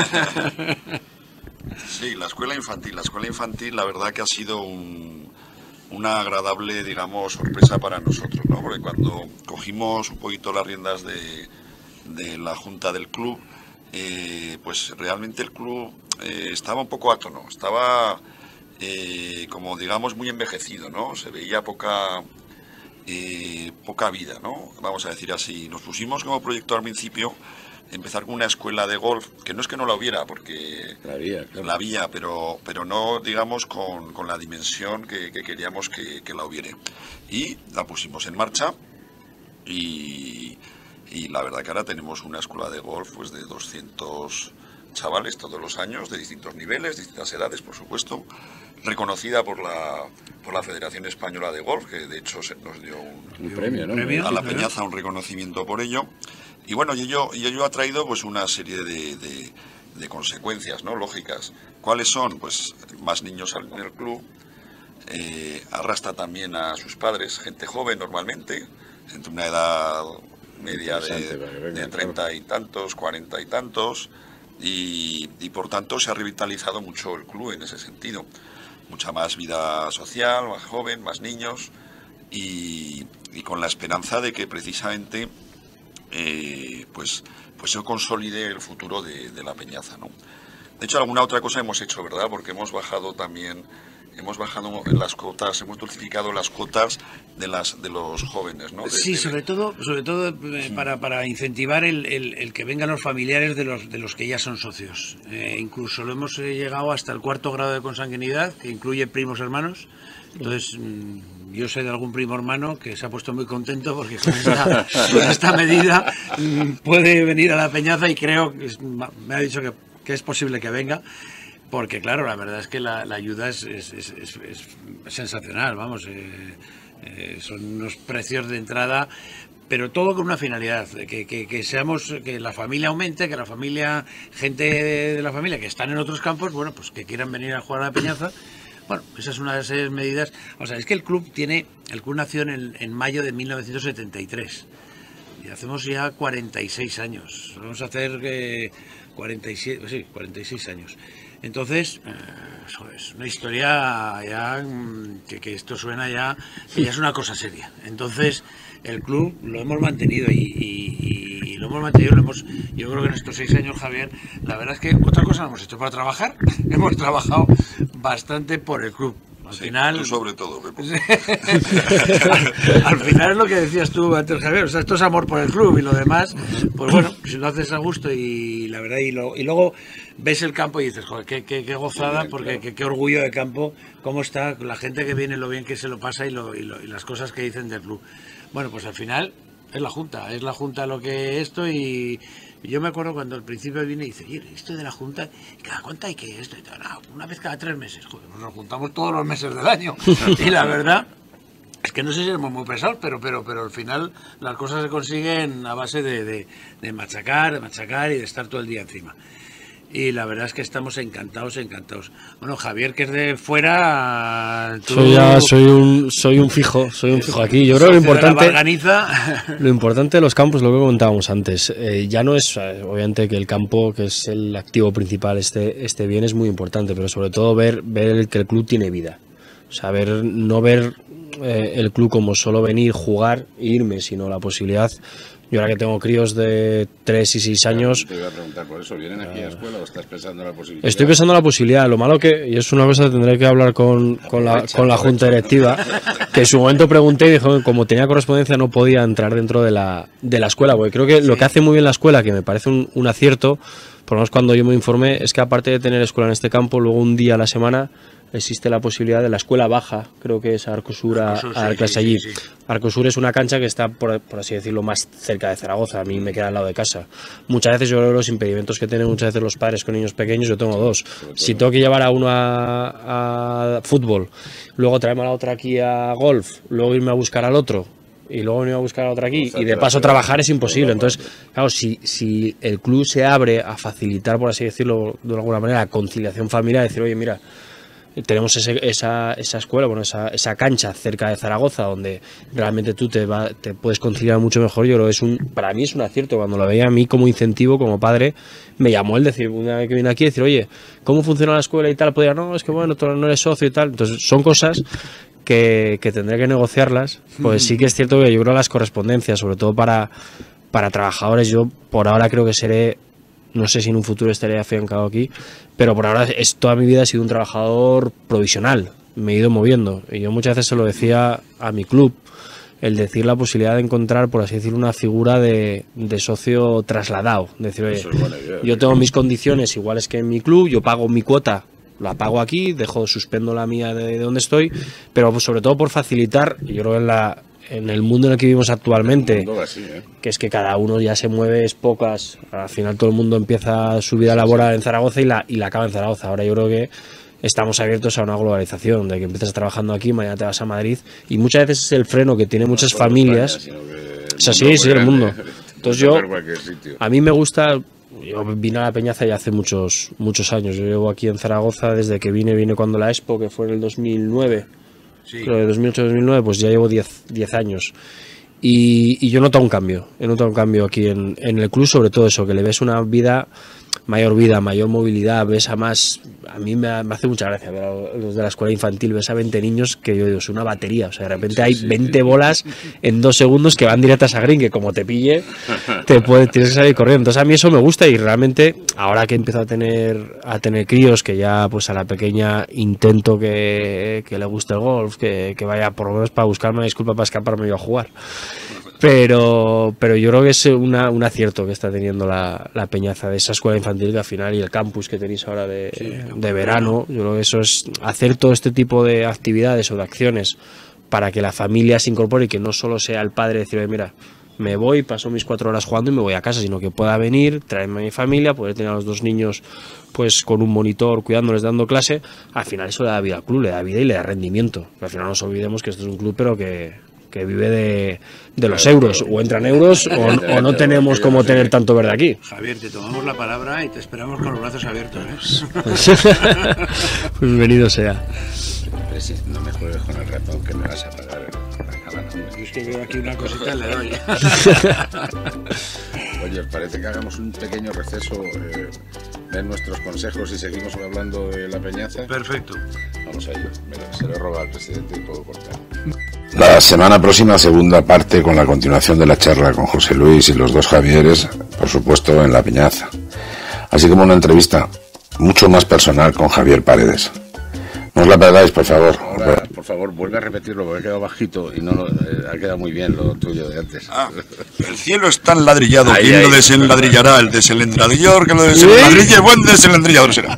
Sí, la escuela infantil. La escuela infantil, la verdad que ha sido un... una agradable, digamos, sorpresa para nosotros, ¿no? Porque cuando cogimos un poquito las riendas de, de la junta del club, eh, pues realmente el club eh, estaba un poco átono, estaba eh, como digamos muy envejecido, ¿no? Se veía poca, eh, poca vida, ¿no? Vamos a decir así. Nos pusimos como proyecto al principio empezar con una escuela de golf, que no es que no la hubiera, porque la había, claro. la había pero, pero no, digamos, con, con la dimensión que, que queríamos que, que la hubiera. Y la pusimos en marcha y, y la verdad que ahora tenemos una escuela de golf pues de doscientos chavales todos los años, de distintos niveles, distintas edades, por supuesto, reconocida por la, por la Federación Española de Golf, que de hecho se nos dio un, un premio, ¿no? a la Peñaza un reconocimiento por ello. Y bueno, y ello, y ello ha traído pues una serie de, de, de consecuencias, ¿no? Lógicas. ¿Cuáles son? Pues más niños en el club, eh, arrastra también a sus padres, gente joven normalmente, entre una edad media de, de treinta y tantos, cuarenta y tantos, y, y por tanto se ha revitalizado mucho el club en ese sentido. Mucha más vida social, más joven, más niños, y, y con la esperanza de que precisamente Eh, pues, pues yo consolide el futuro de, de la Peñaza, ¿no? De hecho, alguna otra cosa hemos hecho, ¿verdad? Porque hemos bajado también, hemos bajado en las cuotas, hemos dulcificado las cuotas de las de los jóvenes, ¿no? De, sí, de, sobre todo, sobre todo eh, sí. para, para incentivar el, el, el que vengan los familiares de los de los que ya son socios. Eh, incluso lo hemos eh, llegado hasta el cuarto grado de consanguinidad, que incluye primos hermanos. Entonces, mmm, yo sé de algún primo hermano que se ha puesto muy contento porque con esta, con esta medida mmm, puede venir a la Peñaza y creo que es, me ha dicho que, que es posible que venga. Porque claro, la verdad es que la, la ayuda es, es, es, es, es sensacional, vamos, eh, eh, son unos precios de entrada, pero todo con una finalidad, que, que, que seamos, que la familia aumente, que la familia, gente de la familia que están en otros campos, bueno, pues que quieran venir a jugar a la Peñaza. Bueno, esa es una de esas medidas. O sea, es que el club tiene, el club nació en, en mayo de mil novecientos setenta y tres y hacemos ya cuarenta y seis años, vamos a hacer eh, cuarenta y siete, sí, cuarenta y seis años. Entonces, eh, eso es una historia ya que, que esto suena ya, que ya es una cosa seria. Entonces, el club lo hemos mantenido y, y, y lo hemos mantenido, lo hemos, yo creo que en estos seis años, Javier, la verdad es que otra cosa no hemos hecho para trabajar, hemos trabajado bastante por el club. Al sí, final, tú sobre todo. al, al final es lo que decías tú antes, Javier, o sea, esto es amor por el club y lo demás, pues bueno, si lo haces a gusto y la verdad, y, lo, y luego ves el campo y dices, joder, qué, qué, qué gozada, bien, porque claro. qué, qué orgullo de campo, cómo está la gente que viene, lo bien que se lo pasa y, lo, y, lo, y las cosas que dicen del club. Bueno, pues al final es la Junta, es la Junta lo que esto y... Y yo me acuerdo cuando al principio vine y dice, oye, esto de la Junta, ¿cada cuánto hay que esto? Y tal, no, una vez cada tres meses. Joder, nos juntamos todos los meses del año. Y la verdad es que no sé si somos muy pesados, pero, pero, pero al final las cosas se consiguen a base de, de, de machacar, de machacar y de estar todo el día encima. Y la verdad es que estamos encantados, encantados. Bueno, Javier, que es de fuera... Tú... Soy ya, soy un, soy un fijo, soy un fijo aquí. Yo creo que lo importante, lo importante de los campos, lo que comentábamos antes, eh, ya no es, obviamente, que el campo, que es el activo principal, este, este bien es muy importante, pero sobre todo ver, ver que el club tiene vida. O sea, ver, no ver eh, el club como solo venir, jugar e irme, sino la posibilidad... Yo ahora que tengo críos de tres y seis años... Te iba a preguntar por eso, ¿vienen aquí a escuela o estás pensando la posibilidad? Estoy pensando la posibilidad, lo malo que, y es una cosa que tendré que hablar con, con, la, con la Junta Directiva, que en su momento pregunté y dijo que como tenía correspondencia no podía entrar dentro de la, de la escuela, porque creo que lo que hace muy bien la escuela, que me parece un, un acierto, por lo menos cuando yo me informé, es que aparte de tener escuela en este campo, luego un día a la semana existe la posibilidad de la escuela baja, creo que es Arcosur a, Arcosur, a sí, clase sí, allí. sí, sí. Arcosur es una cancha que está, por, por así decirlo, más cerca de Zaragoza, a mí me queda al lado de casa. Muchas veces yo creo que los impedimentos que tienen muchas veces los padres con niños pequeños, yo tengo dos. Si tengo que llevar a uno a, a fútbol, luego traerme a la otra aquí a golf, luego irme a buscar al otro, y luego venir a buscar a otra aquí, y de paso trabajar es imposible. Entonces, claro, si, si el club se abre a facilitar, por así decirlo, de alguna manera, la conciliación familiar, decir, oye, mira, tenemos ese, esa, esa escuela, bueno, esa, esa cancha cerca de Zaragoza donde realmente tú te, va, te puedes conciliar mucho mejor. Yo creo que es un, para mí es un acierto. Cuando lo veía a mí como incentivo, como padre, me llamó el decir, una vez que vine aquí, decir, oye, ¿cómo funciona la escuela y tal? Podría, no, es que bueno, tú no eres socio y tal. Entonces son cosas que, que tendré que negociarlas. Pues sí que es cierto que yo creo las correspondencias, sobre todo para, para trabajadores, yo por ahora creo que seré... No sé si en un futuro estaré afiancado aquí, pero por ahora es, toda mi vida he sido un trabajador provisional, me he ido moviendo. Y yo muchas veces se lo decía a mi club, el decir la posibilidad de encontrar, por así decirlo, una figura de, de socio trasladado. Decir, oye, yo tengo mis condiciones iguales que en mi club, yo pago mi cuota, la pago aquí, dejo, suspendo la mía de, de donde estoy, pero pues sobre todo por facilitar, yo creo que en la... en el mundo en el que vivimos actualmente, así, ¿eh? Que es que cada uno ya se mueve, es pocas, al final todo el mundo empieza su vida laboral en Zaragoza y la, y la acaba en Zaragoza. Ahora yo creo que estamos abiertos a una globalización, de que empiezas trabajando aquí, mañana te vas a Madrid, y muchas veces es el freno que tiene muchas no familias. España, es así, sí, el mundo. Entonces yo, a mí me gusta... Yo vine a la Peñaza ya hace muchos, muchos años, yo llevo aquí en Zaragoza desde que vine, vine cuando la Expo, que fue en el dos mil nueve. Sí. Creo que de dos mil ocho a dos mil nueve, pues ya llevo diez años. Y, y yo he notado un cambio. He notado un cambio aquí en, en el club, sobre todo eso, que le ves una vida mayor vida, mayor movilidad, ves a más... A mí me, me hace mucha gracia ver a los de la escuela infantil, ves a veinte niños que yo digo, es una batería, o sea, de repente hay veinte bolas en dos segundos que van directas a green, que como te pille, te puede, tienes que salir corriendo. Entonces a mí eso me gusta y realmente, ahora que empiezo a tener a tener críos, que ya pues a la pequeña intento que, que le guste el golf, que, que vaya por lo menos para buscarme una disculpa para escaparme yo a jugar. Pero, pero yo creo que es una, un acierto que está teniendo la, la Peñaza de esa escuela infantil, que al final, y el campus que tenéis ahora de, sí, de verano, yo creo que eso es hacer todo este tipo de actividades o de acciones para que la familia se incorpore y que no solo sea el padre decir, mira, me voy, paso mis cuatro horas jugando y me voy a casa, sino que pueda venir, traerme a mi familia, poder tener a los dos niños pues con un monitor cuidándoles, dando clase. Al final eso le da vida al club, le da vida y le da rendimiento. Al final no nos olvidemos que esto es un club pero que... que vive de, de los euros, o entran euros o, o no tenemos cómo tener tanto verde aquí. Javier, te tomamos la palabra y te esperamos con los brazos abiertos, ¿eh? Pues, bienvenido sea. Sí, no me juegues con el ratón que me vas a pagar la cabana. Es que veo aquí una cosita y le doy. Oye, ¿os parece que hagamos un pequeño receso, eh, den nuestros consejos y seguimos hablando de la Peñaza? Perfecto. Vamos a ello. Mira, se lo roba al presidente y puedo cortar. La semana próxima, segunda parte con la continuación de la charla con José Luis y los dos Javieres, por supuesto en la Peñaza. Así como una entrevista mucho más personal con Javier Paredes. No os la perdáis, por favor. Ahora, por favor, vuelve a repetirlo porque ha quedado bajito y no lo, eh, ha quedado muy bien lo tuyo de antes. Ah, el cielo está enladrillado. Ahí, ¿Quién ahí. lo desenladrillará? El desenladrillador que lo desenladrille, buen desenladrillador será.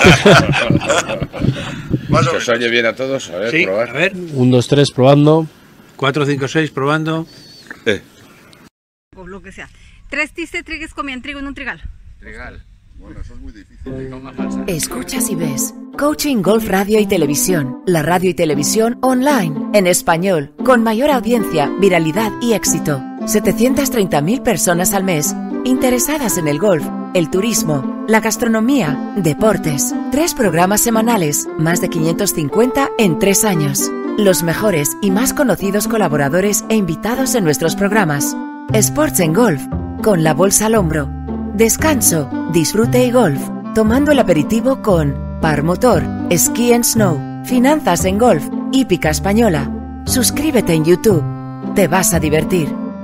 ¿Que os oye bien a todos? A ver, sí, probar. A ver. Un, dos, tres, probando. cuatro, cinco, seis, probando. Eh. O lo que sea. Tres trigues comían trigo en un trigal. Trigal. Bueno, eso es muy difícil. Escuchas y ves. Coaching Golf Radio y Televisión. La radio y televisión online, en español, con mayor audiencia, viralidad y éxito. setecientas treinta mil personas al mes interesadas en el golf, el turismo, la gastronomía, deportes. Tres programas semanales, más de quinientos cincuenta en tres años. Los mejores y más conocidos colaboradores e invitados en nuestros programas. Sports en Golf, con la bolsa al hombro. Descanso, disfrute y golf, tomando el aperitivo con Par Motor, Ski and Snow, Finanzas en Golf, Hípica Española. Suscríbete en YouTube, te vas a divertir.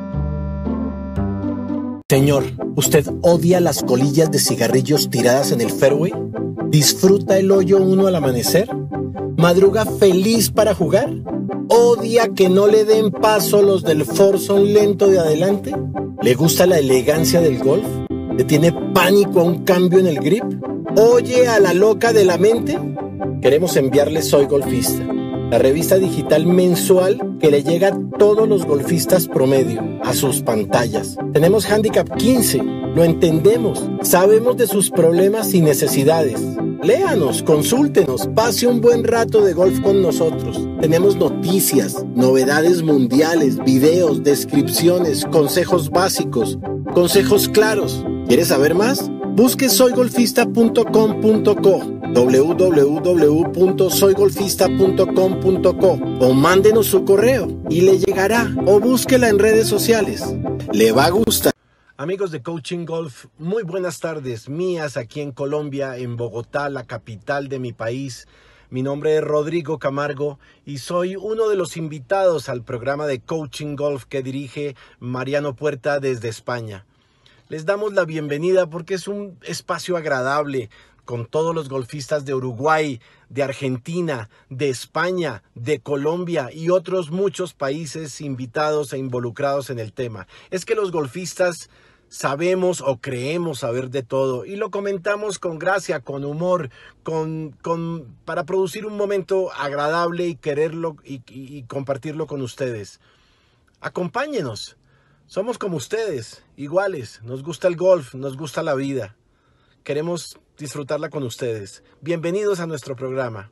Señor, ¿usted odia las colillas de cigarrillos tiradas en el fairway? ¿Disfruta el hoyo uno al amanecer? ¿Madruga feliz para jugar? ¿Odia que no le den paso los del foursome lento de adelante? ¿Le gusta la elegancia del golf? ¿Le tiene pánico a un cambio en el grip? ¿Oye a la loca de la mente? Queremos enviarle Soy Golfista, la revista digital mensual que le llega a todos los golfistas promedio, a sus pantallas. Tenemos Handicap quince, lo entendemos, sabemos de sus problemas y necesidades. Léanos, consúltenos, pase un buen rato de golf con nosotros. Tenemos noticias, novedades mundiales, videos, descripciones, consejos básicos, consejos claros. ¿Quieres saber más? Busque soy golfista punto com punto co, w w w punto soy golfista punto com punto co, o mándenos su correo y le llegará, o búsquela en redes sociales. Le va a gustar. Amigos de Coaching Golf, muy buenas tardes mías aquí en Colombia, en Bogotá, la capital de mi país. Mi nombre es Rodrigo Camargo y soy uno de los invitados al programa de Coaching Golf que dirige Mariano Puerta desde España. Les damos la bienvenida porque es un espacio agradable con todos los golfistas de Uruguay, de Argentina, de España, de Colombia y otros muchos países invitados e involucrados en el tema. Es que los golfistas sabemos o creemos saber de todo y lo comentamos con gracia, con humor, con, con, para producir un momento agradable y quererlo y, y, y compartirlo con ustedes. Acompáñenos. Somos como ustedes, iguales, nos gusta el golf, nos gusta la vida. Queremos disfrutarla con ustedes. Bienvenidos a nuestro programa.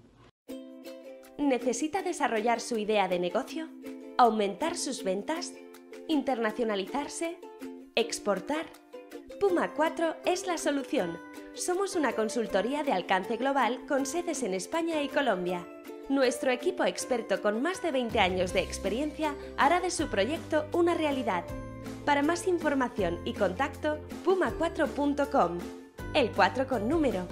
¿Necesita desarrollar su idea de negocio? ¿Aumentar sus ventas? ¿Internacionalizarse? ¿Exportar? Puma cuatro es la solución. Somos una consultoría de alcance global con sedes en España y Colombia. Nuestro equipo experto con más de veinte años de experiencia hará de su proyecto una realidad. Para más información y contacto, puma cuatro punto com. el cuatro con número.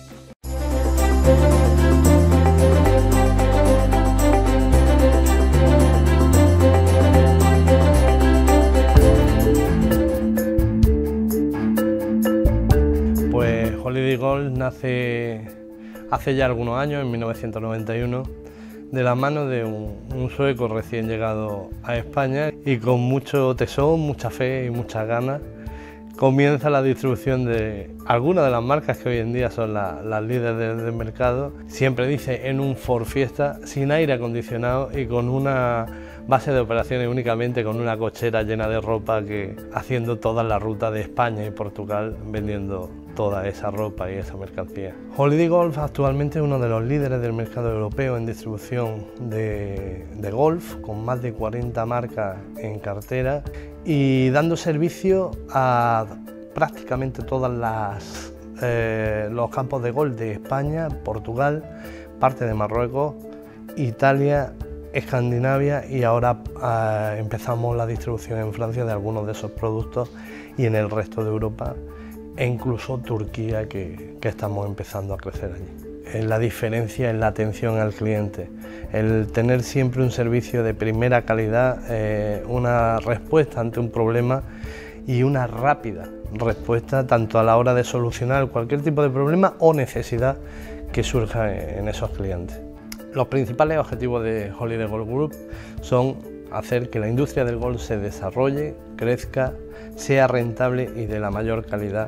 Pues Holiday Golf nace hace ya algunos años, en mil novecientos noventa y uno, de la mano de un, un sueco recién llegado a España, y con mucho tesón, mucha fe y muchas ganas comienza la distribución de algunas de las marcas que hoy en día son la, las líderes del, del mercado. Siempre dice en un Ford Fiesta, sin aire acondicionado y con una base de operaciones únicamente con una cochera llena de ropa, que haciendo toda la ruta de España y Portugal vendiendo toda esa ropa y esa mercancía. Holiday Golf actualmente es uno de los líderes del mercado europeo en distribución de, de golf, con más de cuarenta marcas en cartera y dando servicio a prácticamente todas las eh, los campos de golf de España, Portugal, parte de Marruecos, Italia, Escandinavia, y ahora eh, empezamos la distribución en Francia de algunos de esos productos y en el resto de Europa e incluso Turquía, que, que estamos empezando a crecer allí. La diferencia en la atención al cliente, el tener siempre un servicio de primera calidad, eh, una respuesta ante un problema y una rápida respuesta tanto a la hora de solucionar cualquier tipo de problema o necesidad que surja en esos clientes. Los principales objetivos de Holiday Golf Group son hacer que la industria del golf se desarrolle, crezca, sea rentable y de la mayor calidad.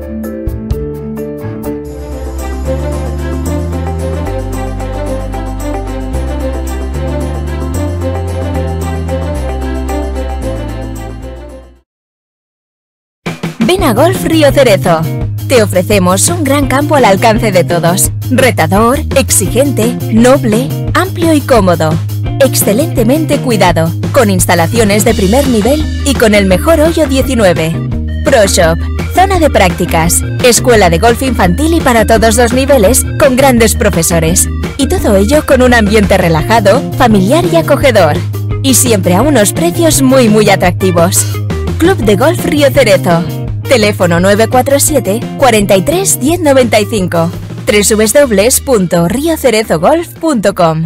Ven a Golf Río Cerezo. Te ofrecemos un gran campo al alcance de todos. Retador, exigente, noble, amplio y cómodo. Excelentemente cuidado, con instalaciones de primer nivel y con el mejor hoyo diecinueve. Pro Shop, zona de prácticas, escuela de golf infantil y para todos los niveles, con grandes profesores. Y todo ello con un ambiente relajado, familiar y acogedor. Y siempre a unos precios muy muy atractivos. Club de Golf Río Cerezo. Teléfono nueve cuatro siete, cuarenta y tres, diez noventa y cinco. doble u doble u doble u punto rio cerezo golf punto com.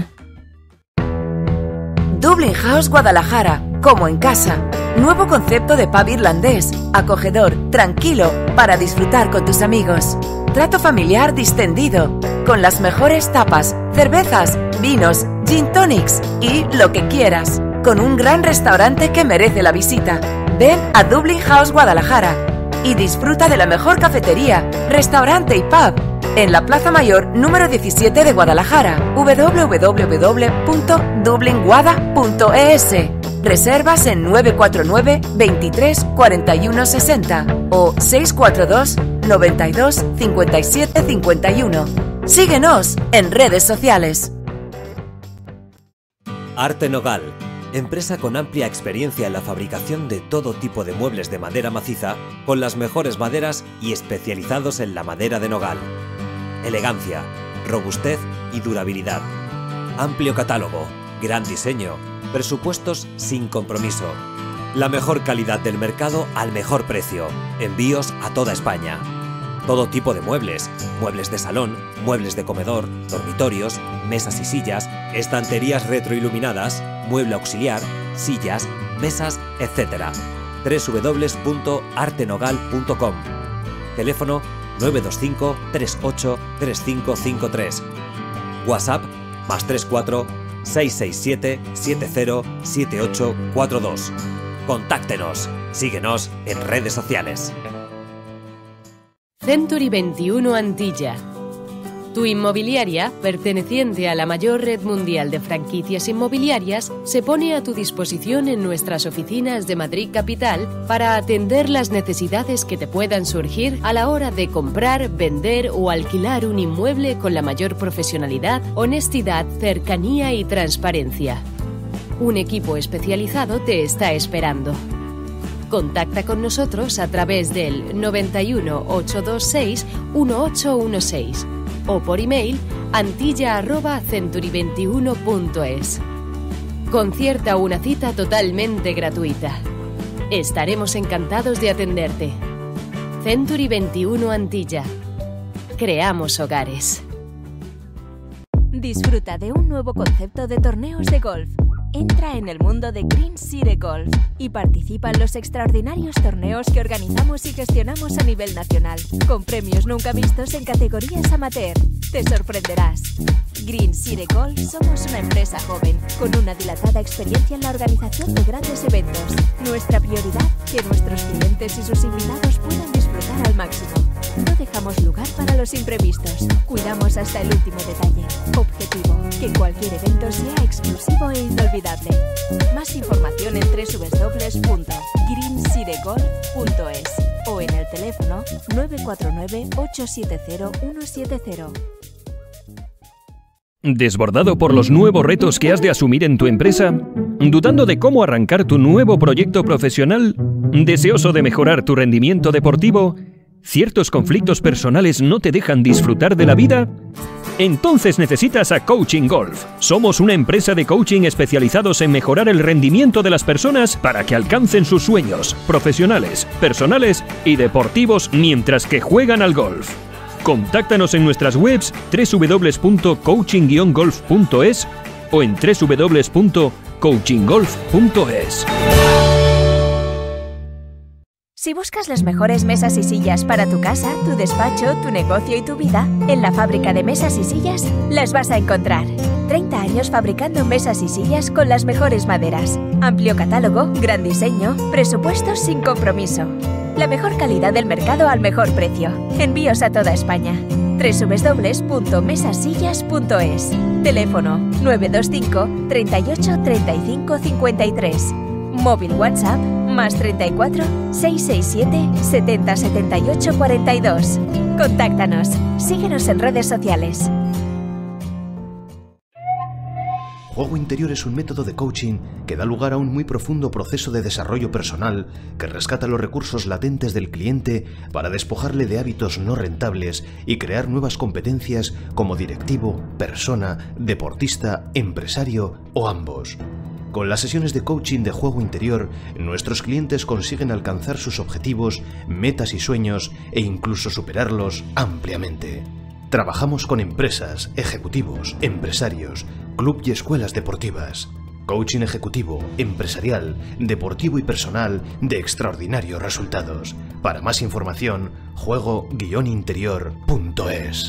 Dublin House Guadalajara, como en casa. Nuevo concepto de pub irlandés, acogedor, tranquilo, para disfrutar con tus amigos. Trato familiar distendido, con las mejores tapas, cervezas, vinos, gin tonics y lo que quieras. Con un gran restaurante que merece la visita. Ven a Dublin House Guadalajara y disfruta de la mejor cafetería, restaurante y pub en la Plaza Mayor número diecisiete de Guadalajara. doble u doble u doble u doble u punto dublin guada punto e s. Reservas en nueve cuatro nueve, veintitrés, cuarenta y uno sesenta o seis cuatro dos, noventa y dos, cincuenta y siete cincuenta y uno. Síguenos en redes sociales. Arte Nogal, empresa con amplia experiencia en la fabricación de todo tipo de muebles de madera maciza, con las mejores maderas y especializados en la madera de nogal. Elegancia, robustez y durabilidad. Amplio catálogo, gran diseño, presupuestos sin compromiso. La mejor calidad del mercado al mejor precio. Envíos a toda España. Todo tipo de muebles, muebles de salón, muebles de comedor, dormitorios, mesas y sillas, estanterías retroiluminadas, mueble auxiliar, sillas, mesas, etcétera. doble u doble u doble u punto arte nogal punto com. Teléfono nueve dos cinco, tres ocho, tres cinco cinco tres. WhatsApp más tres cuatro, seis seis siete, siete cero, siete ocho cuatro dos. Contáctenos. Síguenos en redes sociales. Century veintiuno Antilla. Tu inmobiliaria, perteneciente a la mayor red mundial de franquicias inmobiliarias, se pone a tu disposición en nuestras oficinas de Madrid Capital para atender las necesidades que te puedan surgir a la hora de comprar, vender o alquilar un inmueble con la mayor profesionalidad, honestidad, cercanía y transparencia. Un equipo especializado te está esperando. Contacta con nosotros a través del noventa y uno, ochocientos veintiséis, dieciocho dieciséis o por email antilla arroba century veintiuno punto es. Concierta una cita totalmente gratuita. Estaremos encantados de atenderte. Century veintiuno Antilla. creamos hogares. Disfruta de un nuevo concepto de torneos de golf. Entra en el mundo de Green City Golf y participa en los extraordinarios torneos que organizamos y gestionamos a nivel nacional, con premios nunca vistos en categorías amateur. Te sorprenderás. Green City Golf somos una empresa joven, con una dilatada experiencia en la organización de grandes eventos. Nuestra prioridad, que nuestros clientes y sus invitados puedan disfrutar al máximo. No dejamos lugar para los imprevistos. Cuidamos hasta el último detalle. Objetivo, que cualquier evento sea exclusivo e inolvidable. Más información en doble u doble u doble u punto green city golf punto es o en el teléfono nueve cuatro nueve, ocho siete cero, uno siete cero. ¿Desbordado por los nuevos retos que has de asumir en tu empresa? ¿Dudando de cómo arrancar tu nuevo proyecto profesional? ¿Deseoso de mejorar tu rendimiento deportivo? ¿Ciertos conflictos personales no te dejan disfrutar de la vida? Entonces necesitas a Coaching Golf. Somos una empresa de coaching especializados en mejorar el rendimiento de las personas para que alcancen sus sueños profesionales, personales y deportivos mientras que juegan al golf. Contáctanos en nuestras webs doble u doble u doble u punto coaching guion golf punto es o en doble u doble u doble u punto coaching golf punto es. Si buscas las mejores mesas y sillas para tu casa, tu despacho, tu negocio y tu vida, en la fábrica de mesas y sillas las vas a encontrar. treinta años fabricando mesas y sillas con las mejores maderas. Amplio catálogo, gran diseño, presupuestos sin compromiso. La mejor calidad del mercado al mejor precio. Envíos a toda España. doble u doble u doble u punto mesasillas punto es. Teléfono nueve dos cinco, treinta y ocho, treinta y cinco, cincuenta y tres. Móvil WhatsApp más treinta y cuatro, seiscientos sesenta y siete, setenta, setenta y ocho, cuarenta y dos. Contáctanos. Síguenos en redes sociales. Juego Interior es un método de coaching que da lugar a un muy profundo proceso de desarrollo personal que rescata los recursos latentes del cliente para despojarle de hábitos no rentables y crear nuevas competencias como directivo, persona, deportista, empresario o ambos. Con las sesiones de coaching de Juego Interior, nuestros clientes consiguen alcanzar sus objetivos, metas y sueños e incluso superarlos ampliamente. Trabajamos con empresas, ejecutivos, empresarios, club y escuelas deportivas. Coaching ejecutivo, empresarial, deportivo y personal de extraordinarios resultados. Para más información, juego guion interior punto es.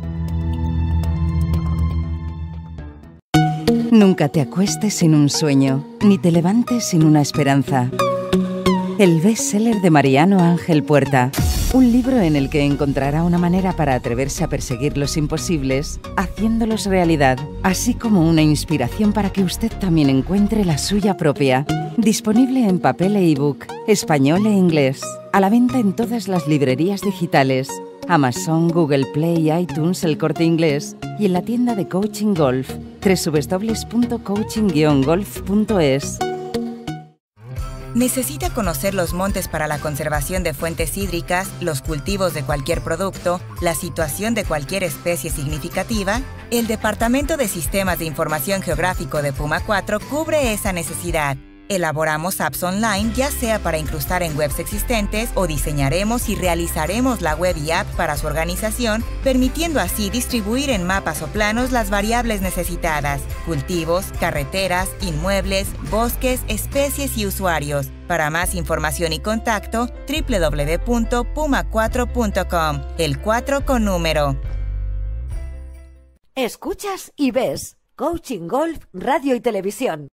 Nunca te acuestes sin un sueño, ni te levantes sin una esperanza. El bestseller de Mariano Ángel Puerta. Un libro en el que encontrará una manera para atreverse a perseguir los imposibles, haciéndolos realidad, así como una inspiración para que usted también encuentre la suya propia. Disponible en papel e ebook, español e inglés. A la venta en todas las librerías digitales. Amazon, Google Play, iTunes, El Corte Inglés y en la tienda de Coaching Golf, doble u doble u doble u punto coaching guion golf punto es. ¿Necesita conocer los montes para la conservación de fuentes hídricas, los cultivos de cualquier producto, la situación de cualquier especie significativa? El Departamento de Sistemas de Información Geográfico de Puma cuatro cubre esa necesidad. Elaboramos apps online, ya sea para incrustar en webs existentes o diseñaremos y realizaremos la web y app para su organización, permitiendo así distribuir en mapas o planos las variables necesitadas, cultivos, carreteras, inmuebles, bosques, especies y usuarios. Para más información y contacto, doble u doble u doble u punto puma cuatro punto com, el cuatro con número. Escuchas y ves Coaching Golf, Radio y Televisión.